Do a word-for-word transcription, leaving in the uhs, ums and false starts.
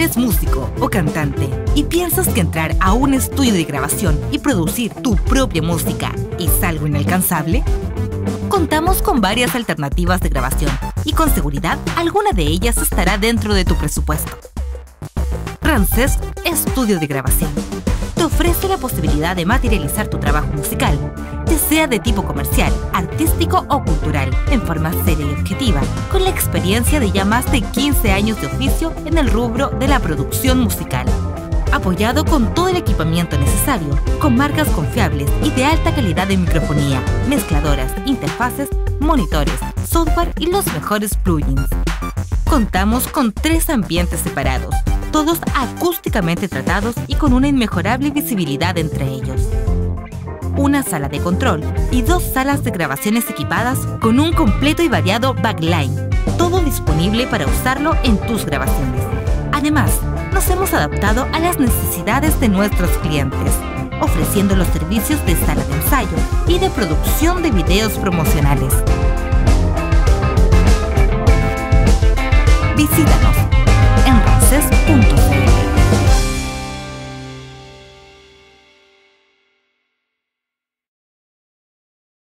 ¿Eres músico o cantante y piensas que entrar a un estudio de grabación y producir tu propia música es algo inalcanzable? Contamos con varias alternativas de grabación y con seguridad alguna de ellas estará dentro de tu presupuesto. Ramsés Estudio de Grabación te ofrece la posibilidad de materializar tu trabajo musical, ya sea de tipo comercial, artístico o cultural, en forma seria y objetiva, con la experiencia de ya más de quince años de oficio en el rubro de la producción musical. Apoyado con todo el equipamiento necesario, con marcas confiables y de alta calidad de microfonía, mezcladoras, interfaces, monitores, software y los mejores plugins. Contamos con tres ambientes separados, todos acústicamente tratados y con una inmejorable visibilidad entre ellos. Una sala de control y dos salas de grabaciones equipadas con un completo y variado backline, todo disponible para usarlo en tus grabaciones. Además, nos hemos adaptado a las necesidades de nuestros clientes, ofreciendo los servicios de sala de ensayo y de producción de videos promocionales. Visítanos